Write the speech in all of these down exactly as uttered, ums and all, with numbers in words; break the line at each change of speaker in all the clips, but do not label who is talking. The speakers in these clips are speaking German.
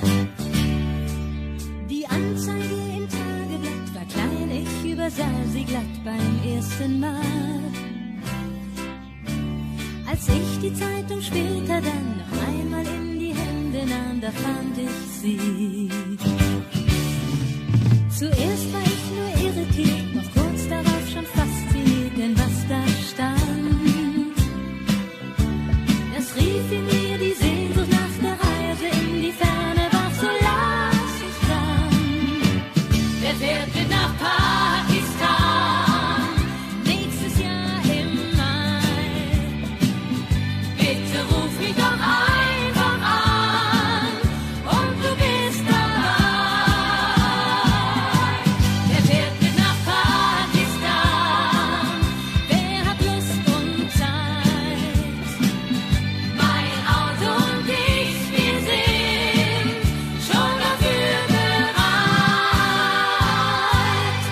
Die Anzeige im Tageblatt war klein, ich übersah sie glatt beim ersten Mal. Als ich die Zeitung später dann noch einmal in die Hände nahm, da fand ich sie. Zuerst war ich nur irritiert, noch kurz darauf schon fasziniert, denn was da stand, das rief in mir die Sehnsucht nach der Reise in die Ferne, war so las ich dann. Wer fährt mit nach Pakistan nächstes Jahr im Mai? Bitte ruf mich doch einfach an und du bist dabei. Wer fährt mit nach Pakistan? Wer hat Lust und Zeit? Mein Auto und ich, wir sind schon dafür bereit.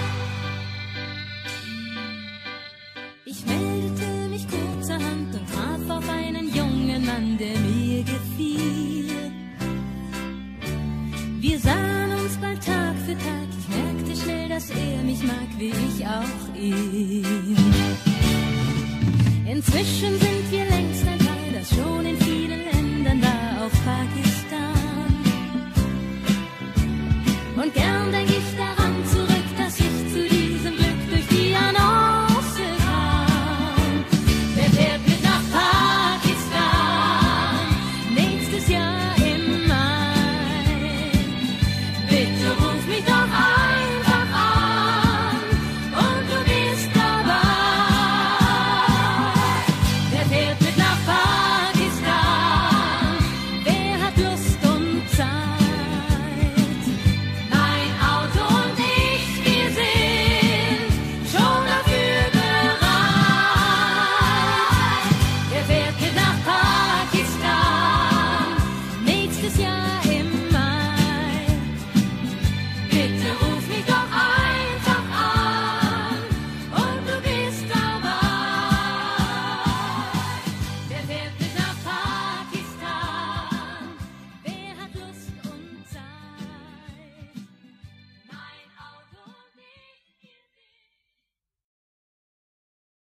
Ich meldete mich kurzerhand und traf auf einen jungen Mann, der mir gefiel. Wir sahen uns bald Tag für Tag, ich merkte schnell, dass er mich mag, wie ich auch ihn. Inzwischen sind